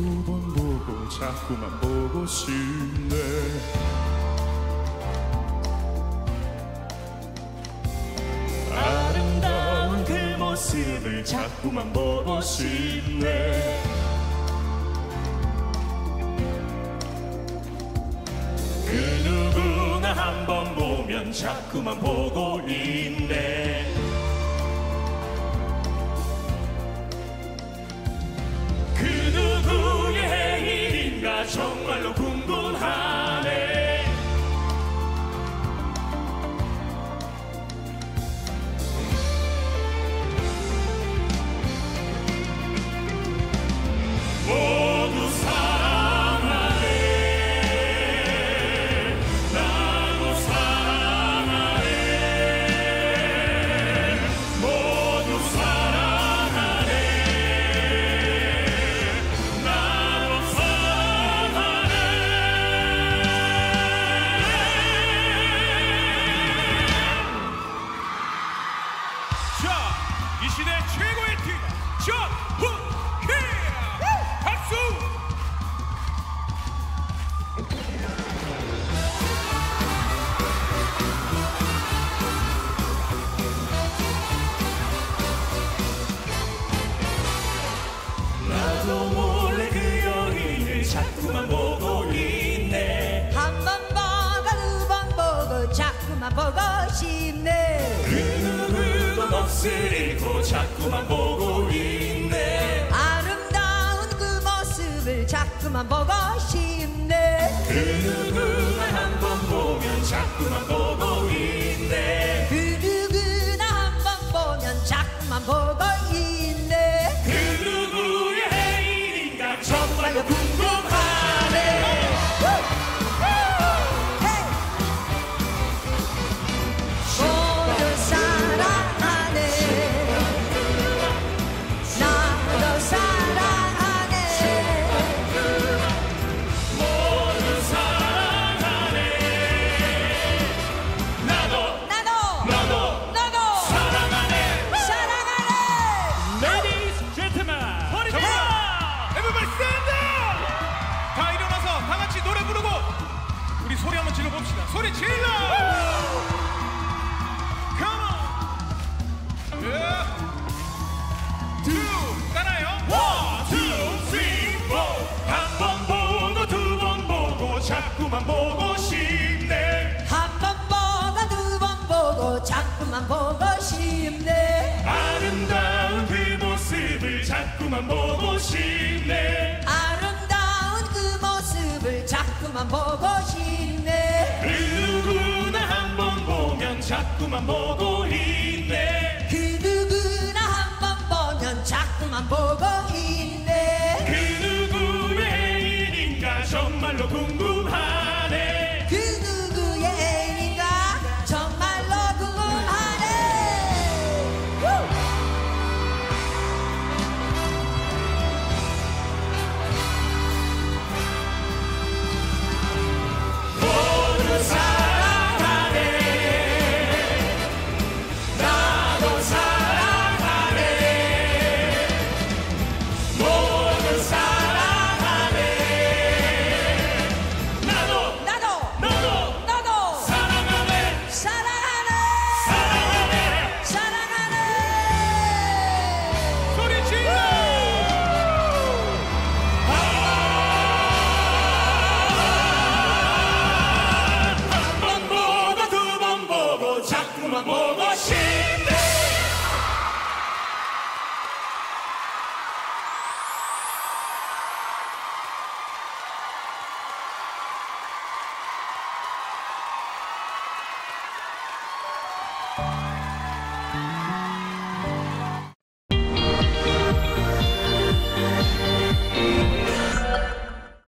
두 번 보고 자꾸만 보고 싶네. 아름다운 그 모습을 자꾸만 보고 싶네. 그 누구나 한 번 보면 자꾸만 보고 있네. 그 누구의 행일인가 정말로 궁금하네. 모두 사랑하네. 나도 사랑하네. 모두 사랑하네. 나도 사랑하네. 자, 이 시대 최고의 팀 전후회 박수. 나도 몰래 그 여인을 자꾸만 보고 있네. 한 번 보고 두 번 보고 자꾸만 보고 싶네. 그 누구도 넋을 잃고 자꾸만 보고 있네. 아름다운 그 모습을 자꾸만 보고 싶네. 그 누구나 한 번 보면 자꾸만 보고 있네. 그 누구나 한 번 보면 자꾸만 보고 있네. 그 누구의 행일인가 정말로 궁금하네. 모두 사랑하네. 나도 사랑하네. 모두 사랑하네. 나도 나도 사랑하네. 사랑하네. Ladies, gentlemen, everybody stand up. 다 일어나서 다 같이 노래 부르고 우리 소리 한번 질러 봅시다. 소리 질러. Come on. Yeah. Two, 따라요. One, two, three, four. 한 번 보고 두 번 보고 자꾸만 보고 싶네. 한 번 보고 두 번 보고 자꾸만 보고 싶네. 아름다운 그 모습을 자꾸만 보고 싶네. 아름다운 그 모습을 자꾸만 보고 싶네. 그 누구나 한 번 보면 자꾸만 보고 있네.